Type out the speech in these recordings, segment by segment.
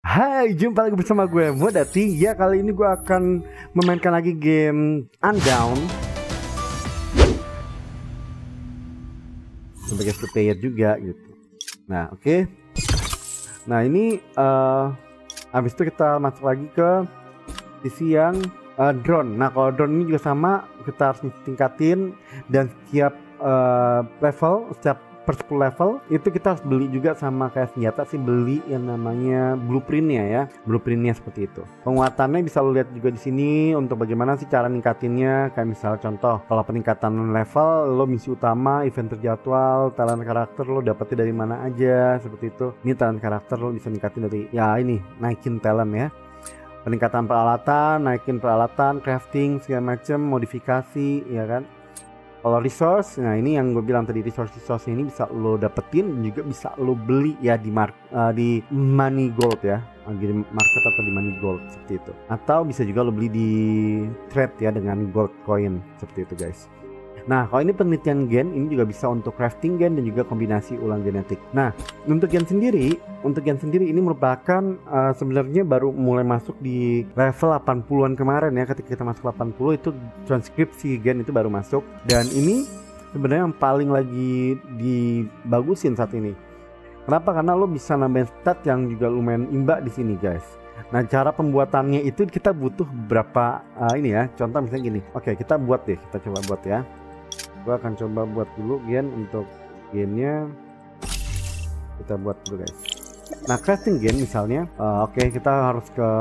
Hai, jumpa lagi bersama gue Modati. Ya, kali ini gue akan memainkan lagi game Undawn sebagai free player juga gitu. Nah, oke. Nah, ini habis itu kita masuk lagi ke sisi yang drone. Nah, kalau drone ini juga sama, kita harus tingkatin dan setiap level, setiap per 10 level itu kita harus beli juga sama kayak senjata sih, beli yang namanya blueprintnya ya, blueprintnya seperti itu. Penguatannya bisa lo lihat juga di sini untuk bagaimana sih cara ningkatinnya. Kayak misal contoh, kalau peningkatan level, lo misi utama, event terjadwal, talent karakter lo dapetnya dari mana aja seperti itu. Ini talent karakter lo bisa ningkatin dari ya ini, naikin talent ya. Peningkatan peralatan, naikin peralatan, crafting segala macam, modifikasi ya kan. Kalau resource, nah ini yang gue bilang tadi, resource ini bisa lo dapetin dan juga bisa lo beli ya di money gold ya, di market atau di money gold seperti itu. Atau bisa juga lo beli di trade ya dengan gold coin seperti itu guys. Nah, kalau ini penelitian gen, ini juga bisa untuk crafting gen dan juga kombinasi ulang genetik. Nah, untuk gen sendiri ini merupakan sebenarnya baru mulai masuk di level 80-an kemarin ya. Ketika kita masuk 80 itu transkripsi gen itu baru masuk, dan ini sebenarnya yang paling lagi dibagusin saat ini. Kenapa? Karena lo bisa nambahin stat yang juga lumayan imbak di sini guys. Nah, cara pembuatannya itu kita butuh beberapa ini ya. Contoh misalnya gini. Oke, kita buat deh, kita coba buat ya. Gua akan coba buat dulu gen. Untuk gennya kita buat dulu guys. Nah, crafting gen misalnya oke, kita harus ke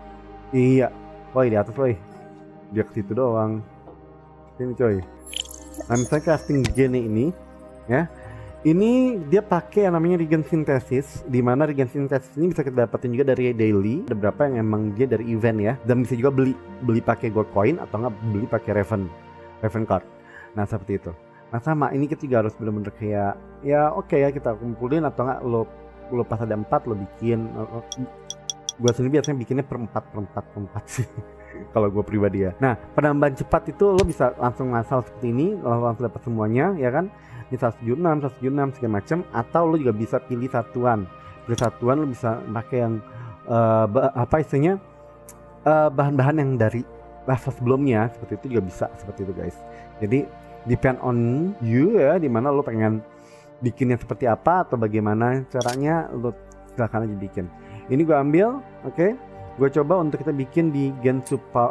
woi di atas woi, dia ke situ doang ini coy. Nah, misalnya crafting gen ini ya, ini dia pakai yang namanya regen synthesis, di mana regen synthesis ini bisa kita dapetin juga dari daily. Ada beberapa yang emang dia dari event ya, dan bisa juga beli pakai gold coin atau enggak beli pakai raven card. Nah, seperti itu. Nah, sama ini kita juga harus bener-bener kayak ya oke ya, kita kumpulin atau enggak lo pas ada 4 lo bikin. Gua sendiri biasanya bikinnya per 4 sih kalau gue pribadi ya. Nah, penambahan cepat itu lo bisa langsung ngasal seperti ini, lo langsung dapat semuanya ya kan. Ini 176 segala macam, atau lo juga bisa pilih satuan. Pilih satuan lo bisa pakai yang apa istilahnya bahan-bahan yang dari level sebelumnya, seperti itu juga bisa seperti itu guys. Jadi depend on you ya, dimana lo pengen bikinnya seperti apa atau bagaimana caranya, lo silahkan aja bikin. Ini gue ambil, oke. Gue coba untuk kita bikin di gen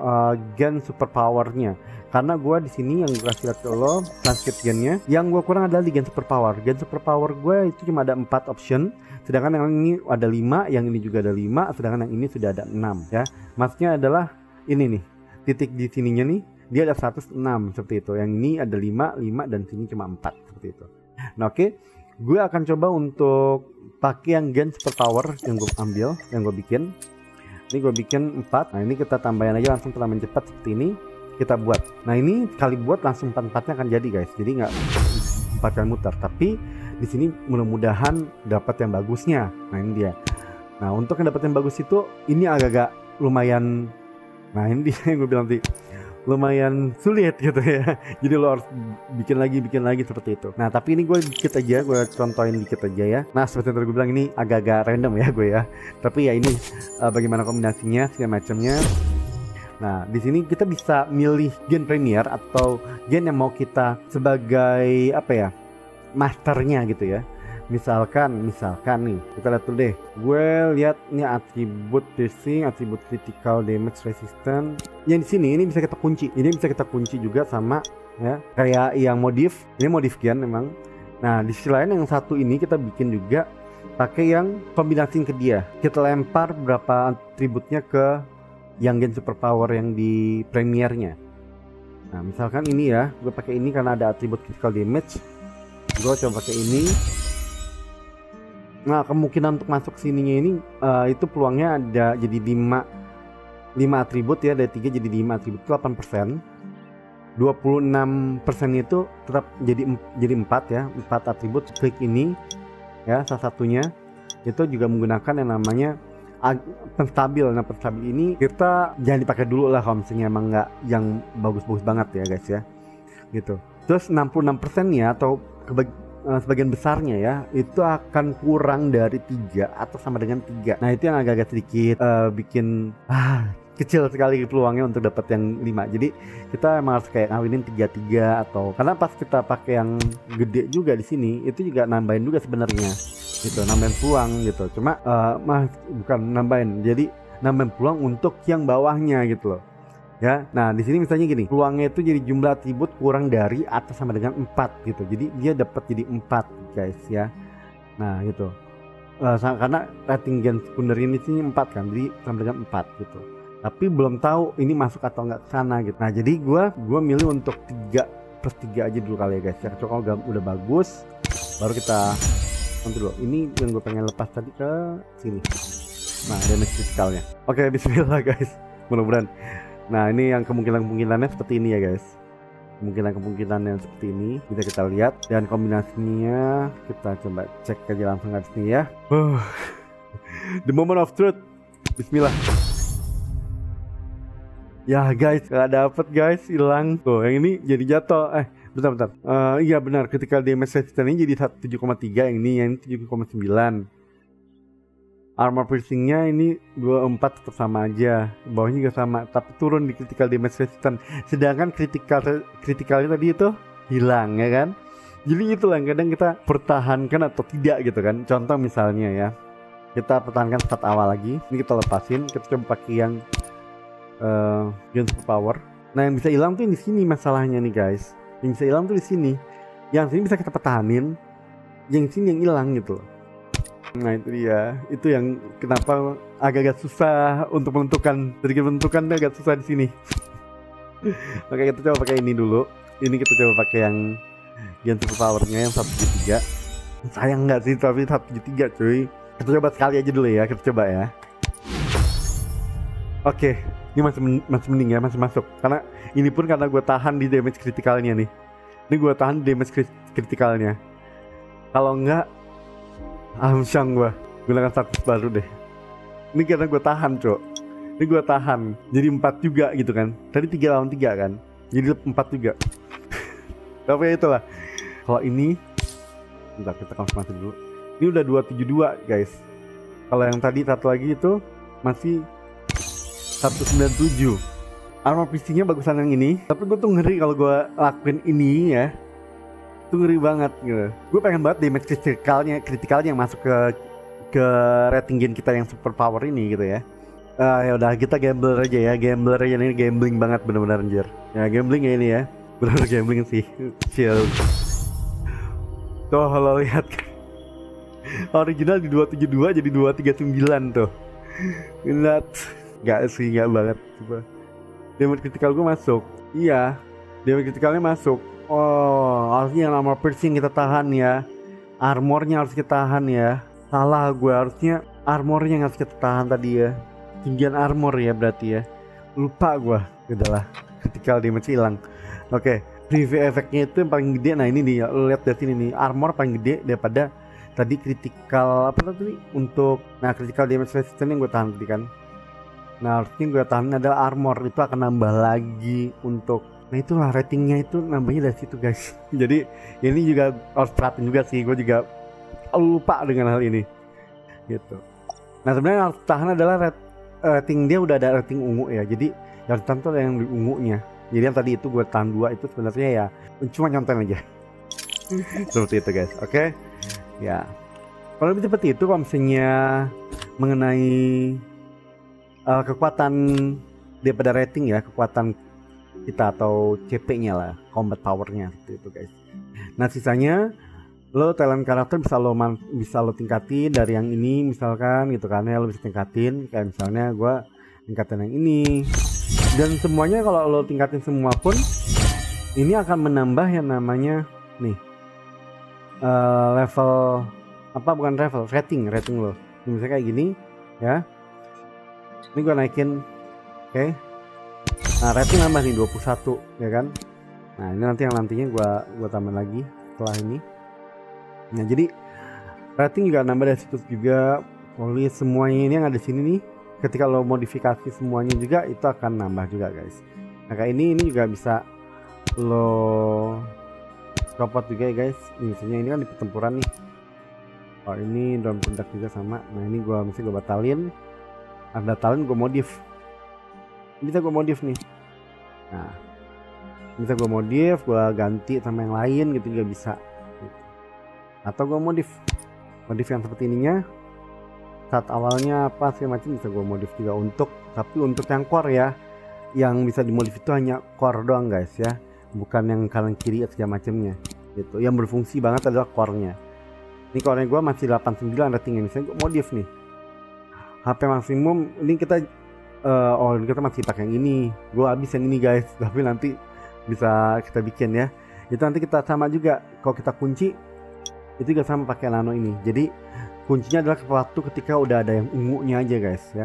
super powernya, karena gue di sini yang gue kasih lihat ke lo transcript gennya, yang gue kurang adalah di gen super power. Gen super power gue itu cuma ada 4 option, sedangkan yang ini ada 5, yang ini juga ada 5, sedangkan yang ini sudah ada 6 ya. Maksudnya adalah ini nih, titik di sininya nih dia ada 106 seperti itu. Yang ini ada 5 dan sini cuma 4 seperti itu. Nah, oke. Gue akan coba untuk pakai yang gen super power yang gue ambil, yang gue bikin. Ini gue bikin 4. Nah, ini kita tambahin aja langsung penambahan cepat seperti ini. Kita buat. Nah, ini sekali buat langsung 4-4-nya akan jadi guys. Jadi nggak 4 kali muter. Tapi di sini mudah-mudahan dapat yang bagusnya. Nah, ini dia. Nah, untuk yang dapat yang bagus itu ini agak-agak lumayan. Nah, ini dia yang gue bilang tadi, lumayan sulit gitu ya. Jadi lo harus bikin lagi seperti itu. Nah, tapi ini gue contohin dikit aja ya. Nah, seperti yang gue bilang, ini agak-agak random ya gue ya. Tapi ya ini bagaimana kombinasinya segala macamnya. Nah, di sini kita bisa milih gen premier atau gen yang mau kita sebagai apa ya, masternya gitu ya. Misalkan nih, kita lihat dulu deh. Gue lihat ini atribut piercing, atribut critical damage resistant. Yang di sini ini bisa kita kunci. Ini bisa kita kunci juga sama ya, kayak yang modif. Ini modif gen memang. Nah, di sisi lain yang satu ini kita bikin juga pakai yang kombinasiin ke dia. Kita lempar beberapa atributnya ke yang gen super power yang di premiernya. Nah, misalkan ini ya, gue pakai ini karena ada atribut critical damage. Gue coba pakai ini. Nah, kemungkinan untuk masuk sininya ini itu peluangnya ada jadi 5 atribut ya, dari 3 jadi 5 atribut itu 8%. 26% itu tetap jadi 4 ya, 4 atribut. Klik ini ya, salah satunya itu juga menggunakan yang namanya penstabil. Nah, penstabil ini kita jangan dipakai dulu lah kalau misalnya emang nggak yang bagus-bagus banget ya guys ya gitu. Terus 66% nya atau sebagian besarnya ya itu akan kurang dari 3 atau sama dengan 3. Nah itu yang agak-agak sedikit bikin kecil sekali peluangnya untuk dapat yang 5. Jadi kita emang harus kayak ngawinin 3-3 atau karena pas kita pakai yang gede juga di sini itu juga nambahin juga sebenarnya gitu, nambahin peluang gitu. Cuma bukan nambahin, jadi nambahin peluang untuk yang bawahnya gitu loh. Ya, nah di sini misalnya gini, peluangnya itu jadi jumlah atribut kurang dari atau sama dengan 4 gitu. Jadi dia dapat jadi 4 guys ya. Nah gitu, karena rating gen sekunder ini sih 4 kan, jadi sama dengan 4 gitu. Tapi belum tahu ini masuk atau nggak ke sana gitu. Nah jadi gua milih untuk 3+3 aja dulu kali ya guys. Ya kalau udah bagus, baru kita nanti dulu. Ini yang gue pengen lepas tadi ke sini. Nah damage kritikalnya. Oke, bismillah guys. Mudah-mudahan. Nah ini yang kemungkinannya seperti ini ya guys. Kemungkinannya seperti ini bisa kita lihat, dan kombinasinya kita coba cek aja langsung di sini ya. The moment of truth. Bismillah. Ya guys, gak dapet guys, hilang. Tuh yang ini jadi jatuh. Bentar. Iya benar, critical damage resistance ini jadi 7,3, yang ini 7,9. Armor piercingnya ini 24 tetap sama aja, bawahnya juga sama, tapi turun di critical damage resistance. Sedangkan kritikalnya tadi itu hilang ya kan. Jadi itulah kadang kita pertahankan atau tidak gitu kan. Contoh misalnya ya, kita pertahankan start awal lagi, ini kita lepasin, kita coba pakai yang Gen Super Power. Nah yang bisa hilang tuh di sini masalahnya nih guys. Yang bisa hilang tuh di sini. Yang sini bisa kita pertahanin, yang sini yang hilang gitu loh. Nah itu dia, itu yang kenapa agak-agak susah untuk menentukan, sedikit menentukan agak susah di sini. Oke, kita coba pakai ini dulu. Ini kita coba pakai yang Super Powernya yang 173. Sayang nggak sih tapi 173 cuy. Kita coba sekali aja dulu ya, kita coba ya. Oke, ini masih mending ya, masih masuk. Karena ini pun karena gue tahan di damage kritikalnya nih. Ini gue tahan di damage kritikalnya. Kalau enggak Amsyang gue gunakan status baru deh. Ini karena gue tahan cok. Ini gue tahan. Jadi 4 juga gitu kan. Tadi 3 lawan 3 kan. Jadi 4 juga. Tapi ya itulah. Kalau ini, bentar kita konfirmasi dulu. Ini udah 272 guys. Kalau yang tadi satu lagi itu masih 197. Armor piercingnya bagusan yang ini. Tapi gue tuh ngeri kalau gue lakuin ini ya. Itu ngeri banget gitu. Gue pengen banget damage kritikalnya yang masuk ke rating gen kita yang super power ini gitu ya. Ya udah kita gambler aja ya, ini gambling banget bener-bener anjir. Ya gambling ya ini ya, bener gambling sih. Chill. Tuh kalau lihat original di 272 jadi 239 tuh. Lihat, gak sih, gak banget. Coba. Damage kritikal gue masuk. Iya, damage kritikalnya masuk. Oh, harusnya yang armor piercing kita tahan ya. Armornya harus kita tahan ya. Salah gue, harusnya armornya yang harus kita tahan tadi ya. Tinggian armor ya berarti ya. Lupa gue. Udahlah, critical damage hilang. Oke, preview efeknya itu yang paling gede. Nah ini nih, lo lihat dari sini nih, armor paling gede daripada tadi critical apa tadi untuk. Nah critical damage resistance yang gue tahan tadi kan. Nah harusnya gue tahan adalah armor, itu akan nambah lagi untuk. Nah itulah ratingnya itu nambahnya dari situ guys. Jadi ini juga harus perhatiin juga sih. Gue juga lupa dengan hal ini gitu. Nah sebenarnya harus tahan adalah rating dia udah ada rating ungu ya. Jadi yang tahan tuh ada yang di ungunya. Jadi yang tadi itu gue tahan 2 itu sebenarnya ya cuma nyonten aja. Seperti itu guys. Oke. Ya. Kalau lebih seperti itu kalau misalnya mengenai kekuatan daripada rating ya, kekuatan kita atau CP-nya lah, combat power-nya seperti itu guys. Nah sisanya lo talent karakter bisa lo tingkatin dari yang ini misalkan gitu kan ya, lo bisa tingkatin kayak misalnya gue tingkatin yang ini, dan semuanya kalau lo tingkatin semua pun ini akan menambah yang namanya nih level apa, bukan level, rating lo. Misalnya kayak gini ya, ini gue naikin, oke. Nah rating nambah nih 21 ya kan. Nah ini nanti yang nantinya gua tambah lagi setelah ini. Nah jadi rating juga nambah dari situ juga. Polis semuanya ini yang ada di sini nih, ketika lo modifikasi semuanya juga itu akan nambah juga guys. Nah kayak ini juga bisa lo copot juga ya guys. Misalnya ini kan di pertempuran nih. Oh ini drone pundak juga sama. Nah ini gua batalin. Ada batalin gue modif. Bisa gue modif nih. Nah bisa gue modif, gue ganti sama yang lain gitu juga bisa. Atau gue modif yang seperti ininya. Saat awalnya apa sih macam bisa gue modif juga tapi untuk yang core ya. Yang bisa dimodif itu hanya core doang guys ya. Bukan yang kanan kiri segala macamnya gitu. Yang berfungsi banget adalah core-nya. Ini core-nya gue masih 89 ratingnya. Misalnya gue modif nih HP maksimum ini kita masih pakai yang ini. Gue habis yang ini guys, tapi nanti bisa kita bikin ya. Itu nanti kita sama juga. Kalau kita kunci itu juga sama pakai nano ini. Jadi kuncinya adalah waktu ketika udah ada yang ungunya aja guys ya.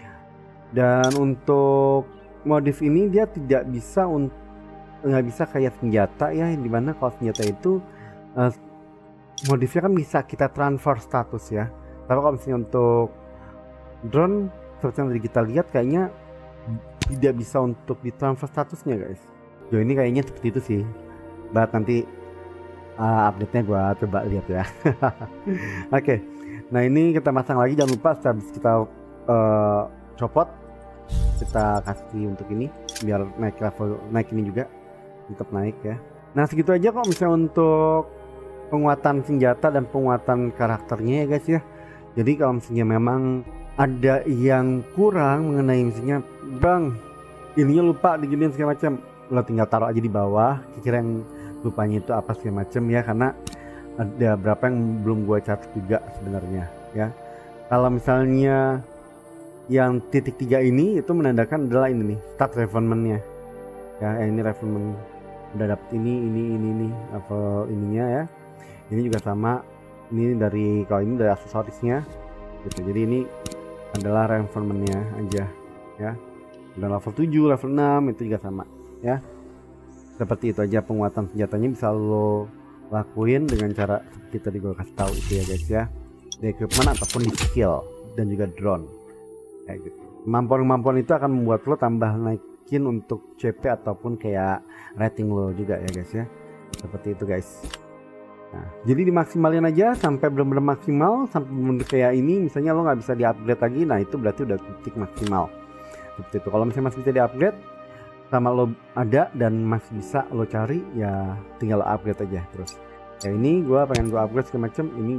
Dan untuk modif ini dia tidak bisa nggak bisa kayak senjata ya, dimana kalau senjata itu modifnya kan bisa kita transfer status ya. Tapi kalau misalnya untuk drone seperti yang tadi kita lihat kayaknya tidak bisa untuk ditransfer statusnya guys. Ini kayaknya seperti itu sih. Nanti update-nya gua coba lihat ya. Oke. Nah ini kita pasang lagi, jangan lupa habis kita copot kita kasih untuk ini biar naik level, naik ini juga tetap naik ya. Nah segitu aja kok misalnya untuk penguatan senjata dan penguatan karakternya ya guys ya. Jadi kalau misalnya memang ada yang kurang mengenai misalnya bang ininya lupa diginiin segala macam, lo tinggal taruh aja di bawah kira-kira yang lupanya itu apa segala macam ya, karena ada berapa yang belum gue catat juga sebenarnya ya. Kalau misalnya yang titik 3 ini itu menandakan adalah ini nih start refinement-nya ya, ini refinement udah dapet ini level ininya ya. Ini juga sama, ini dari kalau ini dari aksesorisnya gitu. Jadi ini adalah refinement-nya aja ya. Dan level 7, level 6 itu juga sama ya. Seperti itu aja penguatan senjatanya bisa lo lakuin dengan cara seperti tadi gue kasih tahu itu ya guys ya. Di equipment ataupun di skill dan juga drone kayak gitu. Kemampuan itu akan membuat lo tambah naikin untuk CP ataupun kayak rating lo juga ya guys ya. Seperti itu guys. Nah, jadi dimaksimalin aja sampai benar-benar maksimal, sampai benar-benar kayak ini. Misalnya lo nggak bisa di-upgrade lagi, nah itu berarti udah titik maksimal. Seperti itu. Kalau misalnya masih bisa di-upgrade sama lo ada dan masih bisa lo cari, ya tinggal lo upgrade aja terus. Ya ini gue pengen gue upgrade segala macam ini.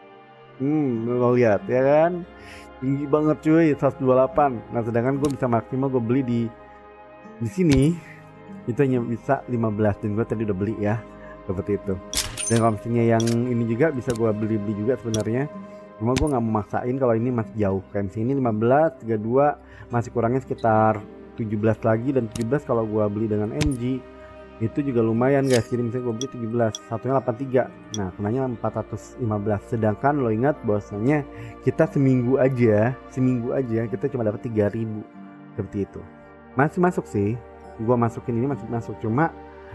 Lo lihat ya kan, tinggi banget cuy, 128. Nah sedangkan gue bisa maksimal gue beli di sini itu hanya bisa 15 dan gue tadi udah beli ya, seperti itu. Dan kalau misalnya yang ini juga bisa gue beli juga sebenarnya, cuma gue nggak mau maksain kalau ini masih jauh. Kayak misalnya ini 15, 32 masih kurangnya sekitar 17 lagi, dan 17 kalau gue beli dengan MG itu juga lumayan guys. Jadi misalnya gue beli 17, satunya 83, nah kenanya 415. Sedangkan lo ingat bahwasanya kita seminggu aja kita cuma dapat 3000 seperti itu. Masih masuk sih, gue masukin ini masih masuk, cuma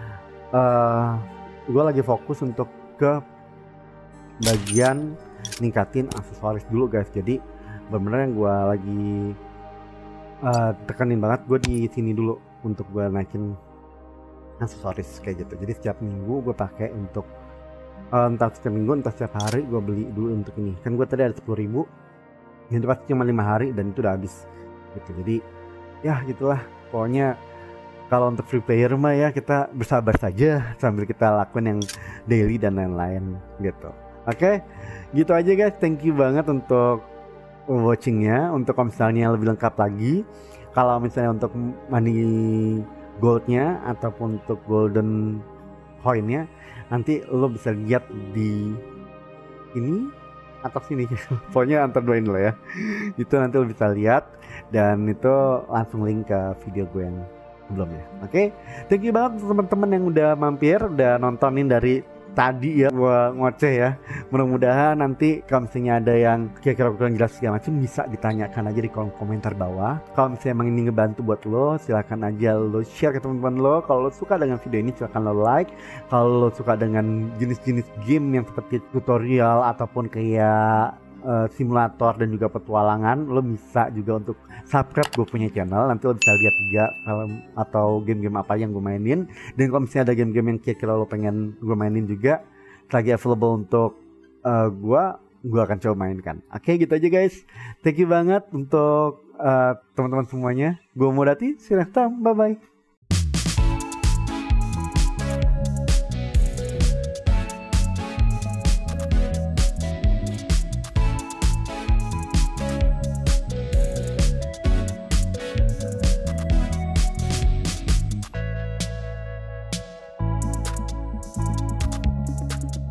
gue lagi fokus untuk ke bagian ningkatin aksesoris dulu guys. Jadi bener-bener yang gue lagi tekenin banget gue di sini dulu untuk gue naikin aksesoris kayak gitu. Jadi setiap minggu gue pakai untuk entah setiap minggu entah setiap hari gue beli dulu untuk ini. Kan gue tadi ada 10.000, itu pasti cuma 5 hari dan itu udah habis gitu. Jadi ya gitulah pokoknya. Kalau untuk free player mah ya kita bersabar saja sambil kita lakuin yang daily dan lain-lain gitu. Oke, gitu aja guys. Thank you banget untuk watchingnya. Untuk misalnya lebih lengkap lagi, kalau misalnya untuk money goldnya ataupun untuk golden coinnya, nanti lo bisa lihat di ini atau sini. Pokoknya antar dua ini lo ya. Itu nanti lo bisa lihat, dan itu langsung link ke video gue yang sebelumnya. Oke, thank you banget teman-teman yang udah mampir, udah nontonin dari tadi ya gua ngoceh ya. Mudah-mudahan nanti kalau misalnya ada yang kira-kira kurang jelas segala macam bisa ditanyakan aja di kolom komentar bawah. Kalau misalnya emang ini ngebantu buat lo, silahkan aja lo share ke teman-teman lo. Kalau lo suka dengan video ini silahkan lo like. Kalau lo suka dengan jenis-jenis game yang seperti tutorial ataupun kayak simulator dan juga petualangan, lo bisa juga untuk subscribe gue punya channel. Nanti lo bisa lihat juga film atau game-game apa yang gue mainin. Dan kalau misalnya ada game-game yang kira-kira lo pengen gue mainin juga, lagi available untuk gue akan coba mainkan. Oke, gitu aja guys. Thank you banget untuk teman-teman semuanya. Gue Modati, see you next time. Bye bye.